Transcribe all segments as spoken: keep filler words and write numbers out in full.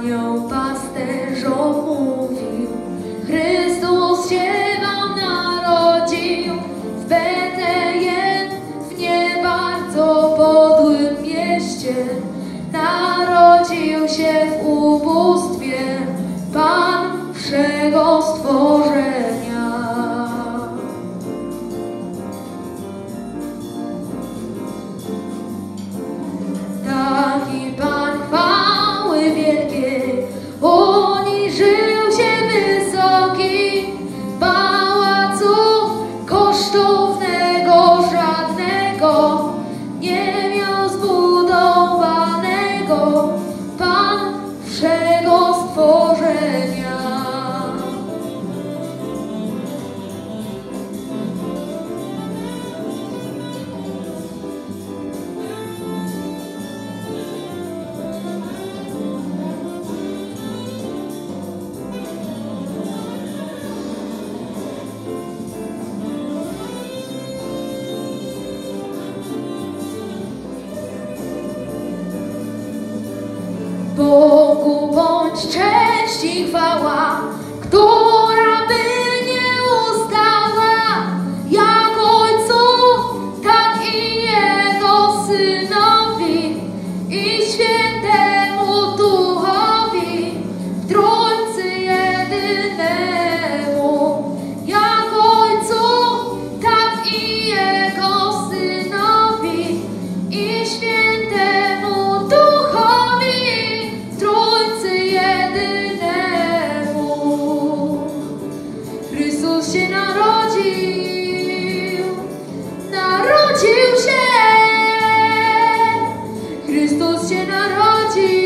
anioł pasterzom mówił, Chrystus się wam narodził w Betlejem, w nie bardzo podłym mieście. Narodził się w ubóstwie Pan wszego stworzenia. Taki Pan chwały wielkiej, uniżył się wysoki, pałacu kosztownego żadnego nie miał zbudowanego Pan wszego stworzenia. Bogu bądź cześć i chwała, która by nie ustała, jak Ojcu, tak i Jego Synowi i Świętemu Duchowi, w Trójcy jedynemu. Jak Ojcu, tak i Jego Synowi i Świętemu Duchowi, Trójcy jedynemu. Chrystus się narodził, narodził się, Chrystus się narodził.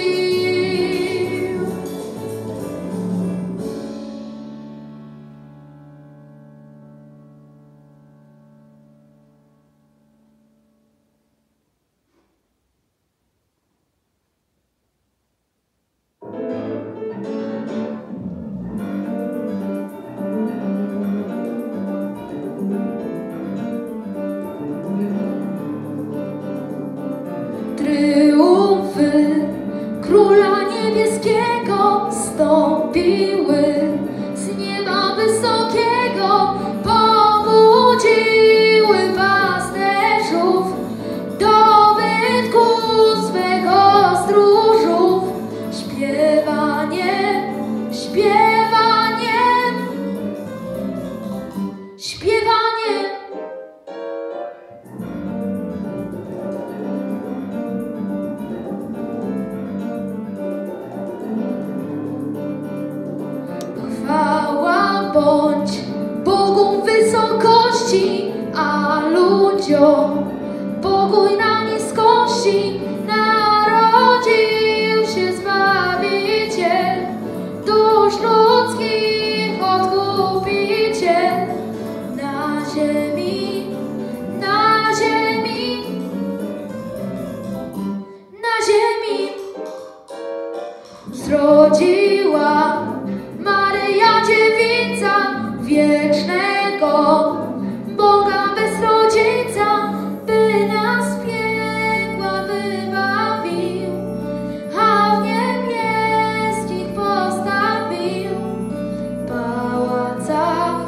Triumfy Króla Niebieskiego stąpiły z nieba wysokiego, pobudziły pasterzów do bytku swego stróżów. Śpiewanie, śpiewanie, śpiewanie. Chwała bądź Bogu w wysokości, a ludziom pokój na niskości. Narodził się Zbawiciel, dusz ludzkich Odkupiciel. Na ziemi, na ziemi, na ziemi zrodziła Maryja Dziewica wiecznego Boga bez rodzica, by nas z piekła wybawił, a w niebieskich postawił pałacach,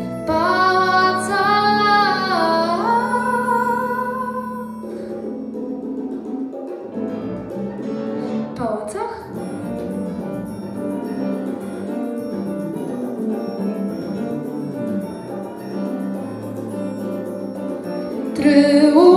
pałacach. Pałacach? Triumf